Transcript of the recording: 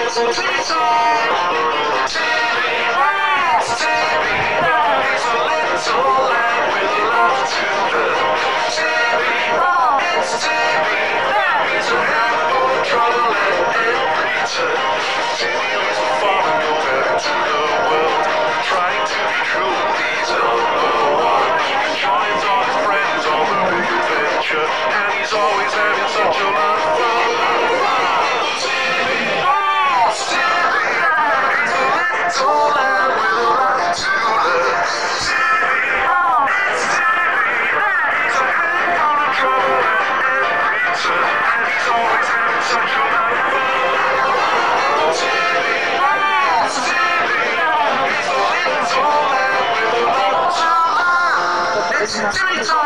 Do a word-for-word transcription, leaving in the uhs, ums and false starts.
Timmy time. Timmy, that's Timmy. He's a little lad with love to learn. Timmy, it's Timmy. He's a handful of trouble at every turn. Timmy leaves the farm and goes out into the world, trying to be cool. He's number one. He joins all his friends on the big adventure, and he's always having such a lot of fun. Timmy time!